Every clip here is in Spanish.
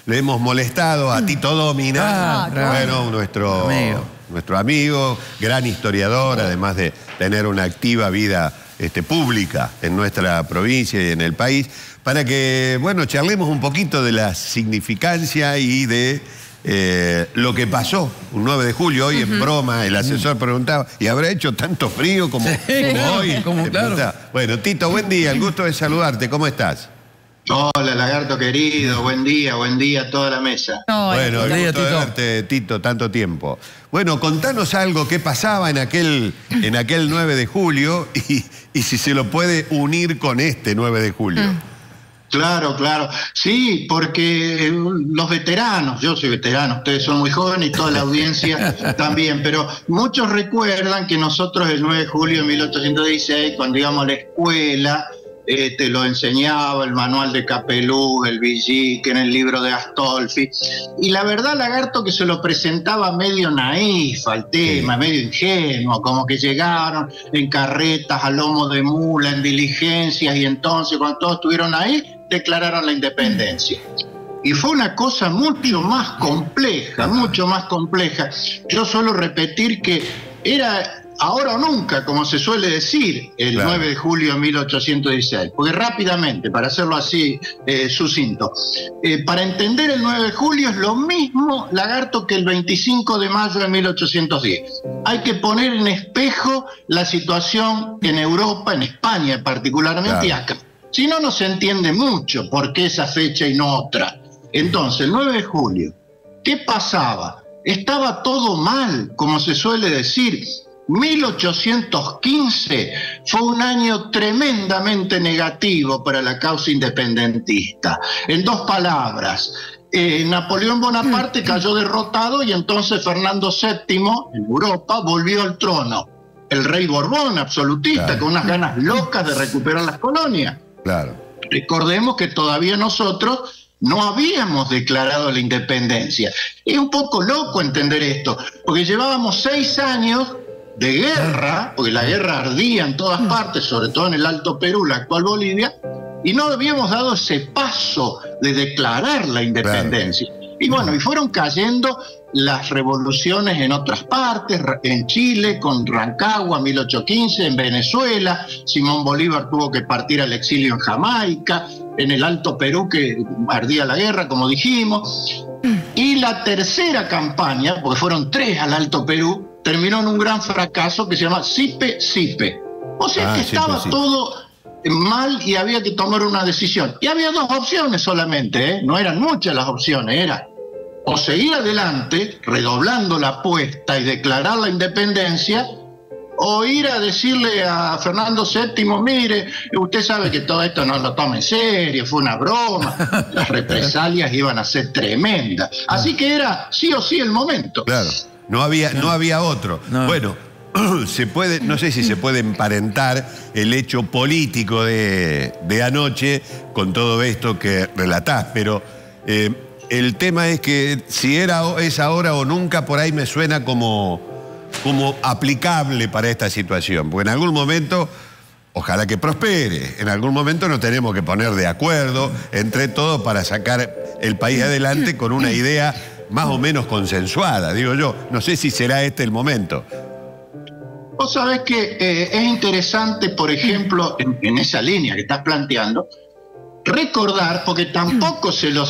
le hemos molestado a Tito Domina. Bueno, nuestro amigo, gran historiador, además de tener una activa vida pública en nuestra provincia y en el país, para que, bueno, charlemos un poquito de la significancia y de lo que pasó un 9 de julio. Hoy en broma el asesor preguntaba, ¿y habrá hecho tanto frío como hoy? Claro. Bueno, Tito, buen día, el gusto de saludarte, ¿cómo estás? Hola, lagarto querido, buen día a toda la mesa. Bueno, el gusto de verte, Tito, tanto tiempo. Bueno, contanos algo, qué pasaba en aquel 9 de julio y si se lo puede unir con este 9 de julio. Claro. Sí, porque los veteranos, yo soy veterano, ustedes son muy jóvenes y toda la audiencia también, pero muchos recuerdan que nosotros el 9 de julio de 1816, cuando íbamos a la escuela, te lo enseñaba el manual de Capelú, el Villique, en el libro de Astolfi, y la verdad, lagarto, que se lo presentaba medio naif al tema, medio ingenuo, como que llegaron en carretas a lomo de mula, en diligencias, y entonces cuando todos estuvieron ahí, declararon la independencia. Y fue una cosa mucho más compleja, mucho más compleja. Yo suelo repetir que era ahora o nunca, como se suele decir, el 9 de julio de 1816. Porque rápidamente, para hacerlo así sucinto, para entender el 9 de julio es lo mismo, lagarto, que el 25 de mayo de 1810. Hay que poner en espejo la situación en Europa, en España particularmente, y acá. Si no, no se entiende mucho por qué esa fecha y no otra. Entonces, el 9 de julio, ¿qué pasaba? Estaba todo mal, como se suele decir. 1815 fue un año tremendamente negativo para la causa independentista. En dos palabras, Napoleón Bonaparte cayó derrotado y entonces Fernando VII en Europa volvió al trono. El rey Borbón, absolutista, con unas ganas locas de recuperar las colonias. Recordemos que todavía nosotros no habíamos declarado la independencia. Es un poco loco entender esto, porque llevábamos 6 años de guerra, porque la guerra ardía en todas partes, sobre todo en el Alto Perú, la actual Bolivia, y no habíamos dado ese paso de declarar la independencia. Y bueno, y fueron cayendo las revoluciones en otras partes, en Chile con Rancagua 1815, en Venezuela Simón Bolívar tuvo que partir al exilio en Jamaica, en el Alto Perú que ardía la guerra, como dijimos, y la tercera campaña, porque fueron 3 al Alto Perú, terminó en un gran fracaso que se llama Sipe-Sipe. O sea que estaba todo mal y había que tomar una decisión. Y había 2 opciones solamente, no eran muchas las opciones, era o seguir adelante, redoblando la apuesta y declarar la independencia, o ir a decirle a Fernando VII, mire, usted sabe que todo esto no lo toma en serio, fue una broma, las represalias iban a ser tremendas. Así que era sí o sí el momento. No había otro. Bueno, se puede, no sé si se puede emparentar el hecho político de anoche con todo esto que relatás, pero el tema es que si es ahora o nunca, por ahí me suena como aplicable para esta situación, porque en algún momento, ojalá que prospere, en algún momento nos tenemos que poner de acuerdo entre todos para sacar el país adelante con una idea más o menos consensuada, digo yo. No sé si será este el momento. Vos sabés que es interesante, por ejemplo, en esa línea que estás planteando, recordar, porque tampoco se lo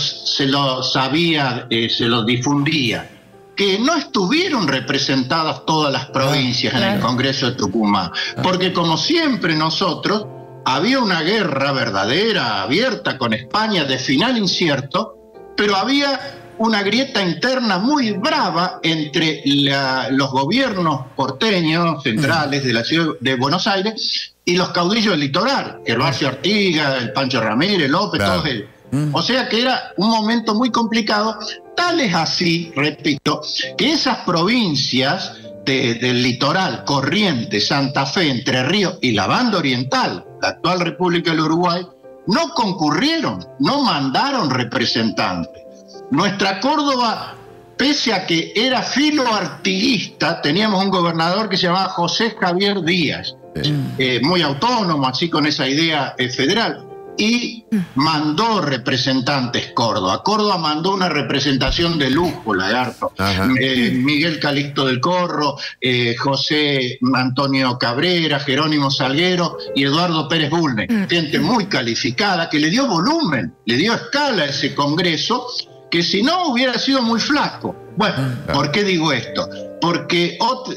sabía, se lo difundía, que no estuvieron representadas todas las provincias en el Congreso de Tucumán, porque como siempre nosotros, había una guerra verdadera, abierta con España, de final incierto, pero había una grieta interna muy brava entre los gobiernos porteños, centrales de la ciudad de Buenos Aires, y los caudillos del litoral, Gervasio Artigas, el Pancho Ramírez, López, todos ellos. O sea que era un momento muy complicado, tal es así, repito, que esas provincias del litoral, Corrientes, Santa Fe, Entre Ríos y la banda oriental, la actual República del Uruguay, no concurrieron, no mandaron representantes. Nuestra Córdoba, pese a que era filoartiguista, teníamos un gobernador que se llamaba José Javier Díaz, muy autónomo, así con esa idea federal, y mandó representantes Córdoba. Córdoba mandó una representación de lujo, Lagarto. Miguel Calixto del Corro, José Antonio Cabrera, Jerónimo Salguero y Eduardo Pérez Bulnes. Gente muy calificada que le dio volumen, le dio escala a ese congreso, que si no hubiera sido muy flaco. Bueno, ¿por qué digo esto? Porque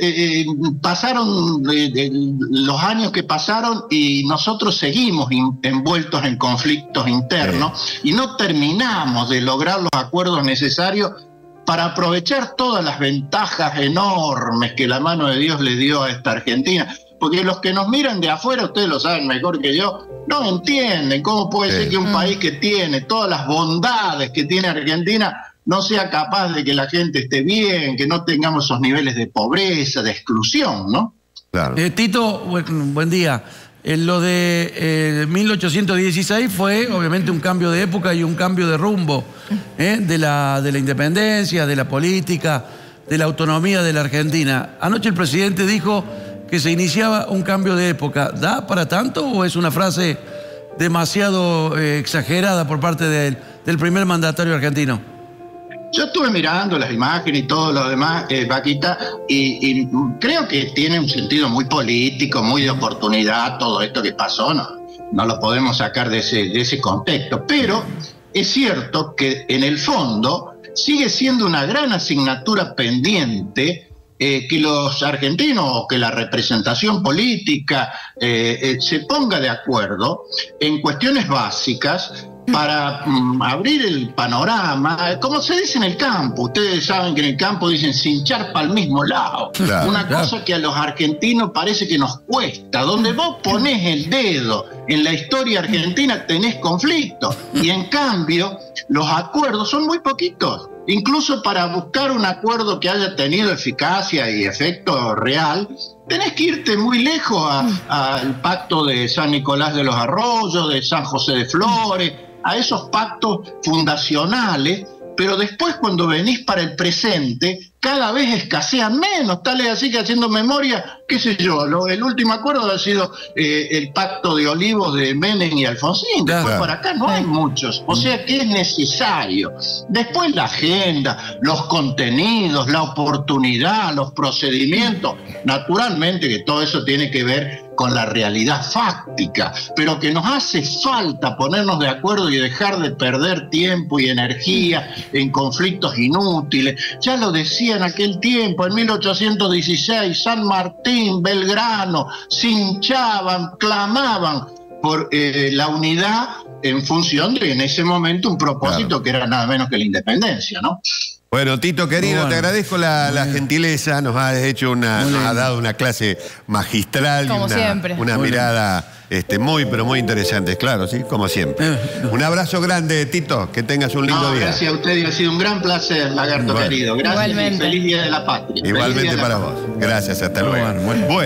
pasaron los años que pasaron y nosotros seguimos envueltos en conflictos internos y no terminamos de lograr los acuerdos necesarios para aprovechar todas las ventajas enormes que la mano de Dios le dio a esta Argentina. Porque los que nos miran de afuera, ustedes lo saben mejor que yo, no entienden cómo puede ser que un país que tiene todas las bondades que tiene Argentina no sea capaz de que la gente esté bien, que no tengamos esos niveles de pobreza, de exclusión, ¿no? Claro. Tito, buen día. Lo de 1816 fue obviamente un cambio de época y un cambio de rumbo de la independencia, de la política, de la autonomía de la Argentina. Anoche el presidente dijo que se iniciaba un cambio de época. ¿Da para tanto o es una frase demasiado exagerada por parte del primer mandatario argentino? Yo estuve mirando las imágenes y todo lo demás, Paquita, y creo que tiene un sentido muy político, muy de oportunidad, todo esto que pasó, no lo podemos sacar de ese contexto. Pero es cierto que en el fondo sigue siendo una gran asignatura pendiente que los argentinos o que la representación política se ponga de acuerdo en cuestiones básicas para abrir el panorama, como se dice en el campo. Ustedes saben que en el campo dicen sin charpa al mismo lado. Claro, una cosa que a los argentinos parece que nos cuesta. Donde vos ponés el dedo en la historia argentina tenés conflicto. Y en cambio, los acuerdos son muy poquitos. Incluso para buscar un acuerdo que haya tenido eficacia y efecto real, tenés que irte muy lejos al pacto de San Nicolás de los Arroyos, de San José de Flores, a esos pactos fundacionales, pero después cuando venís para el presente, cada vez escasean menos, tal es así que haciendo memoria, qué sé yo, el último acuerdo ha sido el pacto de Olivos de Menem y Alfonsín, después para acá no hay muchos, o sea que es necesario. Después la agenda, los contenidos, la oportunidad, los procedimientos, naturalmente que todo eso tiene que ver con la realidad fáctica, pero que nos hace falta ponernos de acuerdo y dejar de perder tiempo y energía en conflictos inútiles. Ya lo decía en aquel tiempo, en 1816, San Martín, Belgrano, se hinchaban, clamaban por la unidad en función de, en ese momento, un propósito que era nada menos que la independencia, ¿no? Bueno, Tito, querido, te agradezco la gentileza, nos has hecho nos has dado una clase magistral. Como siempre. Una mirada muy, pero muy interesante, claro, sí, como siempre. Un abrazo grande, Tito, que tengas un lindo día. Gracias a usted, ha sido un gran placer, Lagarto querido. Gracias y feliz Día de la Patria. Igualmente para vos. Gracias, hasta luego. Bueno.